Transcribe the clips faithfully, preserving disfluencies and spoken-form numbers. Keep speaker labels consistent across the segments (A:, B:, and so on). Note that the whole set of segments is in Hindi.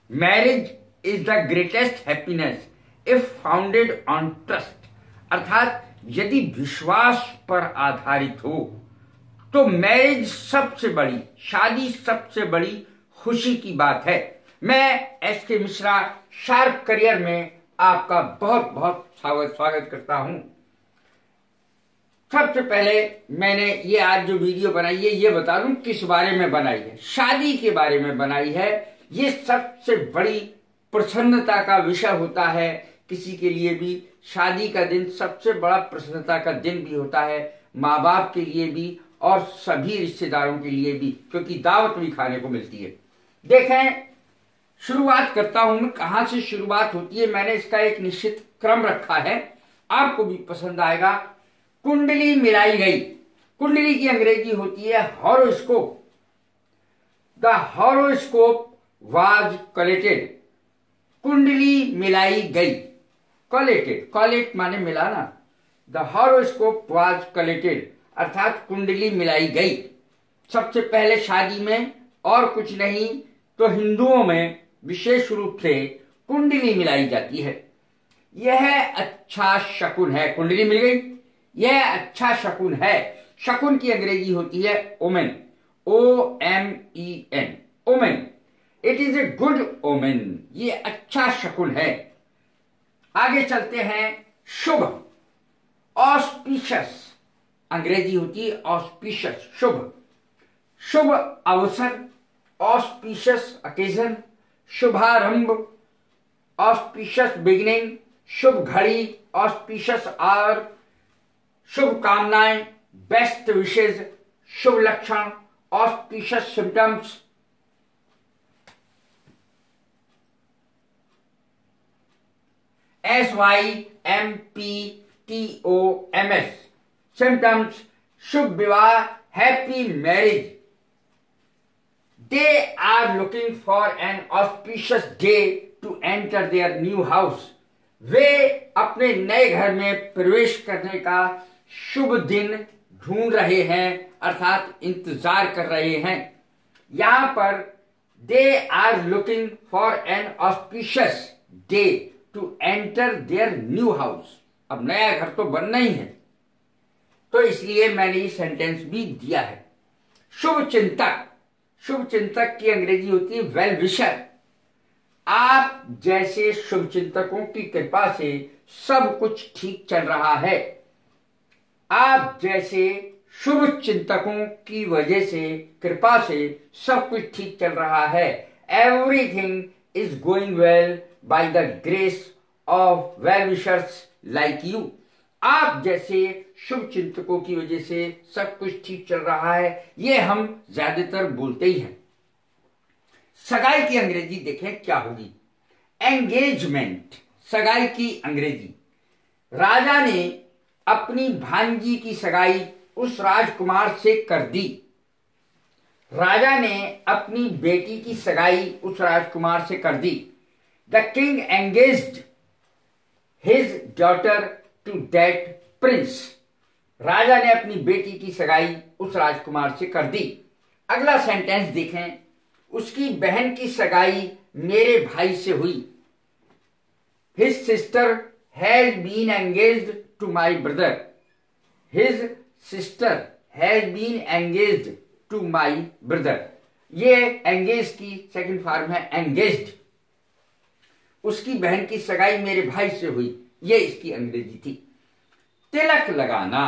A: Marriage is the greatest happiness if founded on trust, अर्थात यदि विश्वास पर आधारित हो तो मैरिज सबसे बड़ी, शादी सबसे बड़ी खुशी की बात है। मैं एस के मिश्रा शार्प करियर में आपका बहुत बहुत स्वागत स्वागत करता हूं। सबसे पहले मैंने ये आज जो वीडियो बनाई है ये बता दूं किस बारे में बनाई है। शादी के बारे में बनाई है। ये सबसे बड़ी प्रसन्नता का विषय होता है किसी के लिए भी। शादी का दिन सबसे बड़ा प्रसन्नता का दिन भी होता है, माँ बाप के लिए भी और सभी रिश्तेदारों के लिए भी, क्योंकि दावत भी खाने को मिलती है। देखें, शुरुआत करता हूं मैं, कहां से शुरुआत होती है। मैंने इसका एक निश्चित क्रम रखा है, आपको भी पसंद आएगा। कुंडली मिलाई गई। कुंडली की अंग्रेजी होती है horoscope. The horoscope was collected. कुंडली मिलाई गई, कलेक्टेड, कलेक्ट माने मिलाना। द हॉरोस्कोप वाज कलेक्टेड अर्थात कुंडली मिलाई गई। सबसे पहले शादी में और कुछ नहीं तो हिंदुओं में विशेष रूप से कुंडली मिलाई जाती है। यह अच्छा शकुन है। कुंडली मिल गई, यह अच्छा शकुन है। शकुन की अंग्रेजी होती है omen, O M E N, omen. It is a good omen, ये अच्छा शकुन है। आगे चलते हैं। शुभ, ऑस्पिशियस, अंग्रेजी होती है ऑस्पिशियस, शुभ। शुभ अवसर, ऑस्पिशियस ओकेजन, शुभारंभ, ऑस्पिशियस बिगिनिंग, शुभ घड़ी, ऑस्पिशियस आवर, शुभकामनाएं, बेस्ट विशेज, शुभ लक्षण, auspicious symptoms. S Y M P T O M S, symptoms, शुभ विवाह, happy marriage. They are looking for an auspicious day to enter their new house. वे अपने नए घर में प्रवेश करने का शुभ दिन ढूंढ रहे हैं, अर्थात इंतजार कर रहे हैं। यहां पर they are looking for an auspicious day to enter their new house. अब नया घर तो बनना ही है, तो इसलिए मैंने ये सेंटेंस भी दिया है। शुभ चिंतक, शुभ चिंतक की अंग्रेजी होती है वेल विशर। आप जैसे शुभ चिंतकों की कृपा से सब कुछ ठीक चल रहा है। आप जैसे शुभ चिंतकों की वजह से, कृपा से सब कुछ ठीक चल रहा है। Everything is going well by the grace of well wishers like you. आप जैसे शुभ चिंतकों की वजह से सब कुछ ठीक चल रहा है, ये हम ज्यादातर बोलते ही हैं। सगाई की अंग्रेजी देखें क्या होगी। एंगेजमेंट, सगाई की अंग्रेजी। राजा ने अपनी भांजी की सगाई उस राजकुमार से कर दी। राजा ने अपनी बेटी की सगाई उस राजकुमार से कर दी। The king engaged his daughter to that prince. राजा ने अपनी बेटी की सगाई उस राजकुमार से कर दी। अगला सेंटेंस देखें। उसकी बहन की सगाई मेरे भाई से हुई। His sister has been engaged to my brother. His sister has been engaged to my brother. ये एंगेज की सेकंड फॉर्म है, एंगेज्ड। उसकी बहन की सगाई मेरे भाई से हुई, ये इसकी अंग्रेजी थी। तिलक लगाना,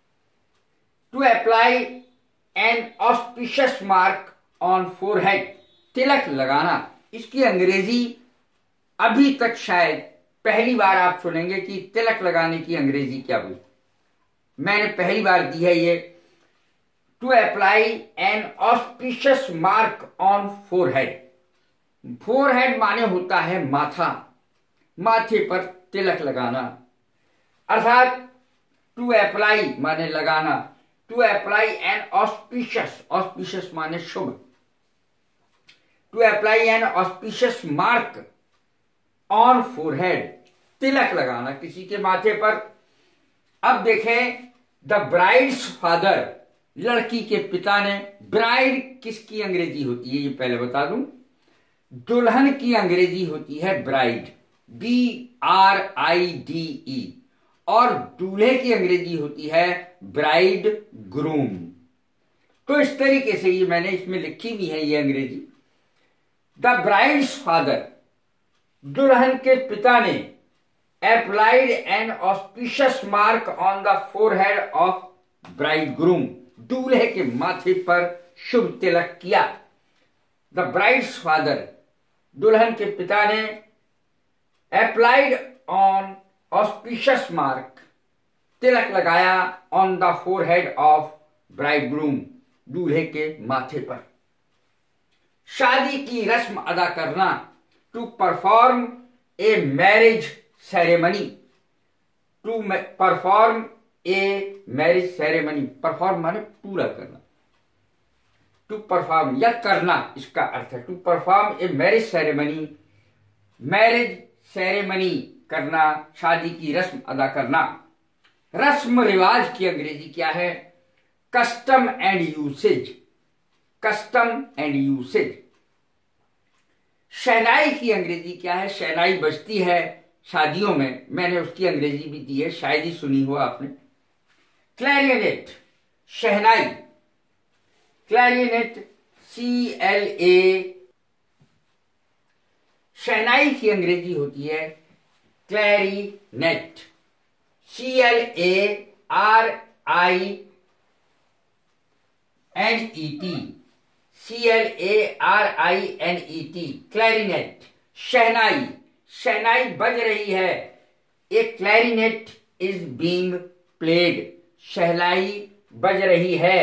A: to apply an auspicious mark on forehead. तिलक लगाना, इसकी अंग्रेजी अभी तक शायद पहली बार आप सुनेंगे कि तिलक लगाने की अंग्रेजी क्या हुई। मैंने पहली बार दी है ये। To apply an auspicious mark on forehead. Forehead माने होता है माथा, माथे पर तिलक लगाना, अर्थात टू अप्लाई माने लगाना। To apply an auspicious, auspicious माने शुभ। To apply an auspicious mark on forehead, तिलक लगाना किसी के माथे पर। अब देखें, द ब्राइड्स फादर, लड़की के पिता ने। ब्राइड किसकी अंग्रेजी होती है ये पहले बता दूं। दुल्हन की अंग्रेजी होती है bride, B R I D E, और दूल्हे की अंग्रेजी होती है ब्राइड ग्रूम। तो इस तरीके से ये मैंने इसमें लिखी भी है ये अंग्रेजी। द ब्राइड्स फादर, दुल्हन के पिता ने applied an auspicious mark on the forehead of bridegroom, दूल्हे के माथे पर शुभ तिलक किया। द ब्राइड्स फादर, दुल्हन के पिता ने applied on auspicious mark, तिलक लगाया on the forehead of bridegroom, दूल्हे के माथे पर। शादी की रस्म अदा करना, to perform a marriage ceremony, to perform a marriage ceremony, perform माने पूरा करना, टू परफॉर्म या करना, इसका अर्थ है to perform a marriage ceremony, marriage ceremony करना, शादी की रस्म अदा करना। रस्म रिवाज की अंग्रेजी क्या है? Custom and usage, custom and usage. शहनाई की अंग्रेजी क्या है? शहनाई बजती है शादियों में, मैंने उसकी अंग्रेजी भी दी है, शायद ही सुनी हो आपने। क्लैरिनेट, शहनाई, क्लैरिनेट, सी एल ए, शहनाई की अंग्रेजी होती है clarinet, C L A R I N E T, C L A R I N E T, clarinet, शहनाई, शहनाई बज रही है। A clarinet is being played, शहनाई बज रही है,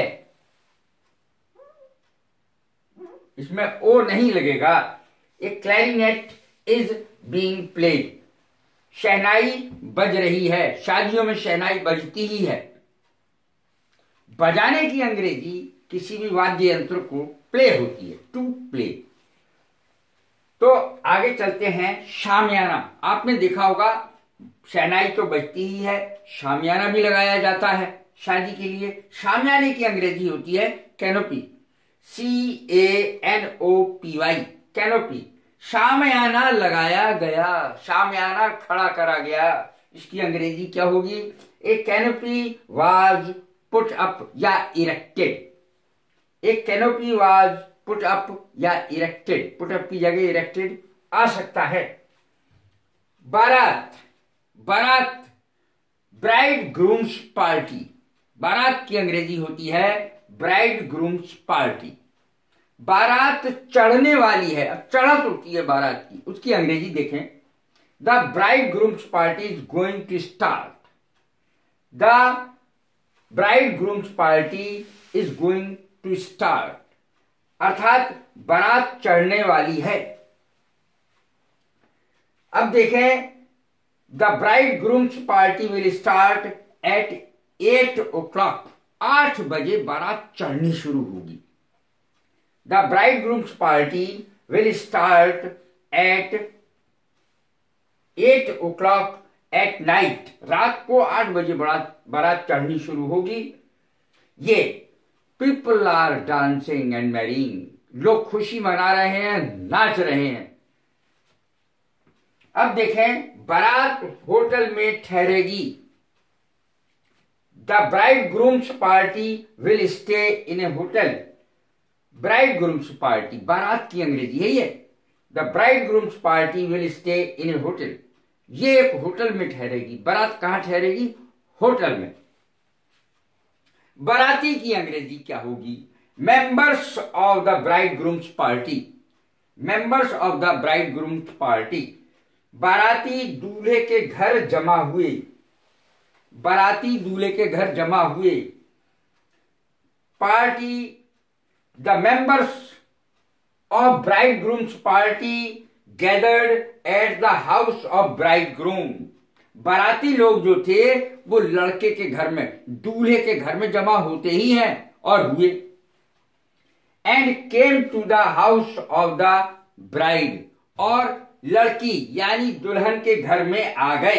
A: इसमें ओ नहीं लगेगा। A clarinet is being played, शहनाई बज रही है, शादियों में शहनाई बजती ही है। बजाने की अंग्रेजी किसी भी वाद्य यंत्र को प्ले होती है, टू प्ले। तो आगे चलते हैं, शामियाना। आपने देखा होगा शहनाई तो बजती ही है, शामियाना भी लगाया जाता है शादी के लिए। शामियाने की अंग्रेजी होती है canopy, C A N O P Y, canopy. शामियाना लगाया गया, शामियाना खड़ा करा गया, इसकी अंग्रेजी क्या होगी? A canopy was put up या erected, a canopy was put up या इरेक्टेड, पुट अप की जगह इरेक्टेड आ सकता है। बारात, बारात, ब्राइड ग्रूम्स पार्टी, बारात की अंग्रेजी होती है ब्राइड ग्रूम्स पार्टी। बारात चढ़ने वाली है, अब चढ़त होती है बारात की, उसकी अंग्रेजी देखें। The bride groom's party is going to start, the bride groom's party is going to start, अर्थात बारात चढ़ने वाली है। अब देखें, the bride groom's party will start at eight o'clock, आठ बजे बारात चढ़नी शुरू होगी। The bride groom's party will start at eight o'clock at night, रात को आठ बजे बारात बारात चढ़नी शुरू होगी। ये people are dancing and marrying, लोग खुशी मना रहे हैं, नाच रहे हैं। अब देखें, बारात होटल में ठहरेगी। The bride groom's party will stay in a hotel, bride groom's party, बारात की अंग्रेजी है ये। The bride groom's party will stay in a hotel, ये एक होटल में ठहरेगी। बारात कहां ठहरेगी? होटल में। बाराती की अंग्रेजी क्या होगी? Members of the bride groom's party, members of the bride groom's party, बाराती दूल्हे के घर जमा हुए, बाराती दूल्हे के घर जमा हुए। Party, the members of bride groom's party gathered at the house of bride groom, बाराती लोग जो थे वो लड़के के घर में, दूल्हे के घर में जमा होते ही हैं और हुए। And came to the house of the bride, और लड़की यानी दुल्हन के घर में आ गए।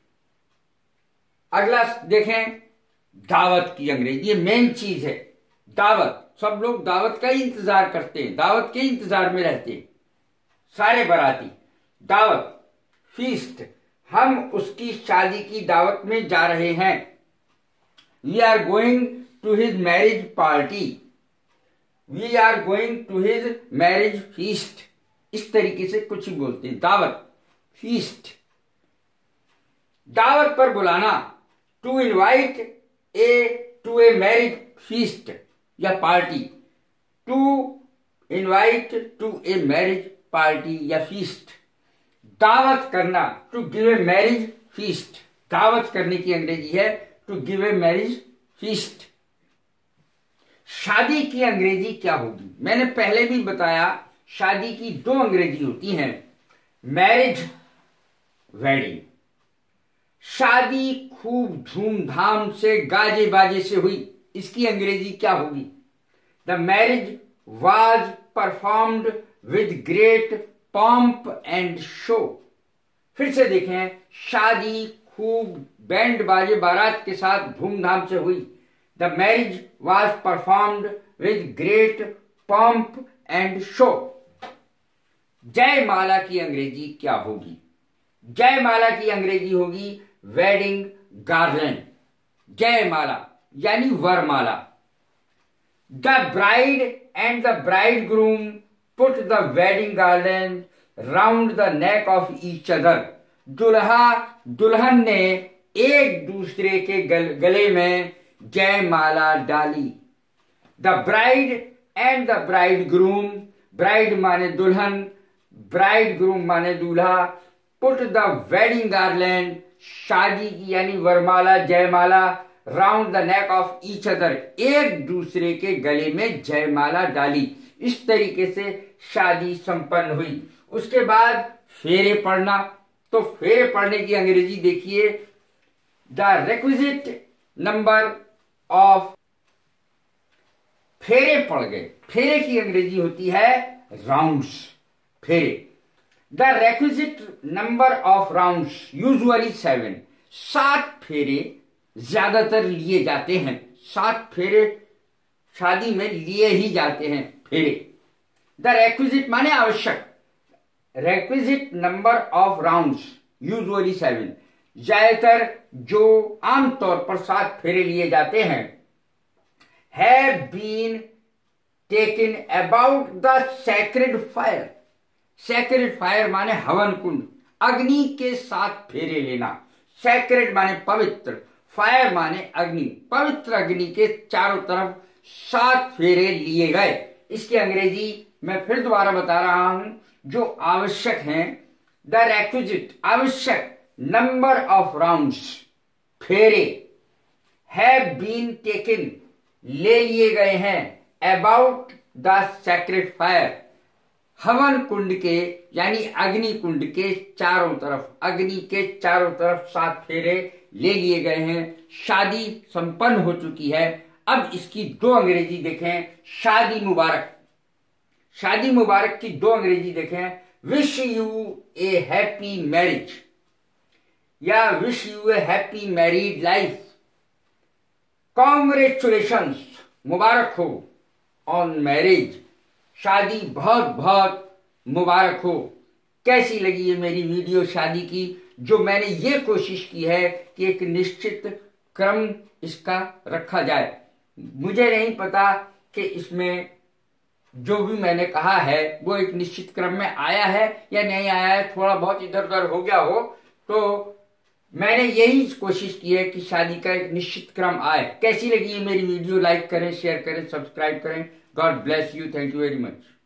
A: अगला देखें, दावत की अंग्रेजी, ये मेन चीज है दावत। सब लोग दावत का ही इंतजार करते हैं, दावत के इंतजार में रहते हैं। सारे बाराती। दावत फीस्ट, हम उसकी शादी की दावत में जा रहे हैं। We are going to his marriage party, we are going to his marriage feast. इस तरीके से कुछ ही बोलते हैं। दावत फीस्ट, दावत पर बुलाना, to invite a to a marriage feast या party, to invite to a marriage party या फीस्ट। दावत करना, to give a marriage feast, दावत करने की अंग्रेजी है to give a marriage feast. शादी की अंग्रेजी क्या होगी? मैंने पहले भी बताया, शादी की दो अंग्रेजी होती हैं, मैरिज, वेडिंग। शादी खूब धूमधाम से गाजे बाजे से हुई, इसकी अंग्रेजी क्या होगी? The marriage was performed with great pomp and show. फिर से देखें, शादी खूब बैंड बाजे बारात के साथ धूमधाम से हुई। The marriage was performed with great pomp and show. जयमाला की अंग्रेजी क्या होगी? जयमाला की अंग्रेजी होगी वेडिंग गार्लैंड। जयमाला यानी वरमाला। The bride and the bride groom put the wedding garland round the neck of each other. दुल्हा दुल्हन ने एक दूसरे के गल, गले में जयमाला डाली। The bride and the bride groom, bride माने दुल्हन, ब्राइड ग्रूम माने दूल्हा, पुट द वेडिंग गार्लैंड, शादी की यानी वरमाला, जयमाला, round the neck of each other, एक दूसरे के गले में जयमाला डाली। इस तरीके से शादी संपन्न हुई। उसके बाद फेरे पड़ना, तो फेरे पड़ने की अंग्रेजी देखिए, द रेक्विजिट नंबर ऑफ, फेरे पड़ गए, फेरे की अंग्रेजी होती है राउंड्स, फेरे। The requisite number of rounds usually seven, सात फेरे ज्यादातर लिए जाते हैं, सात फेरे शादी में लिए ही जाते हैं फेरे। द रेक्विजिट माने आवश्यक, requisite number of rounds usually seven, ज्यादातर जो आमतौर पर सात फेरे लिए जाते हैं। Have been taken about the sacred fire, sacred fire माने हवन कुंड, अग्नि के साथ फेरे लेना। सैक्रेड माने पवित्र, फायर माने अग्नि, पवित्र अग्नि के चारों तरफ सात फेरे लिए गए। इसकी अंग्रेजी मैं फिर दोबारा बता रहा हूं, जो आवश्यक हैं। द रेक्विजिट आवश्यक, नंबर ऑफ राउंड्स फेरे, हैव बीन टेकन ले लिए गए हैं, अबाउट द सैक्रेड फायर हवन कुंड के यानी अग्नि कुंड के चारों तरफ, अग्नि के चारों तरफ सात फेरे ले लिए गए हैं। शादी संपन्न हो चुकी है। अब इसकी दो अंग्रेजी देखें, शादी मुबारक, शादी मुबारक की दो अंग्रेजी देखें, wish you a happy marriage या wish you a happy married life, congratulations मुबारक हो ऑन मैरिज, शादी बहुत बहुत मुबारक हो। कैसी लगी ये मेरी वीडियो शादी की, जो मैंने ये कोशिश की है कि एक निश्चित क्रम इसका रखा जाए। मुझे नहीं पता कि इसमें जो भी मैंने कहा है वो एक निश्चित क्रम में आया है या नहीं आया है, थोड़ा बहुत इधर उधर हो गया हो, तो मैंने यही कोशिश की है कि शादी का एक निश्चित क्रम आए। कैसी लगी ये मेरी वीडियो, लाइक करें, शेयर करें, सब्सक्राइब करें। God bless you, thank you very much.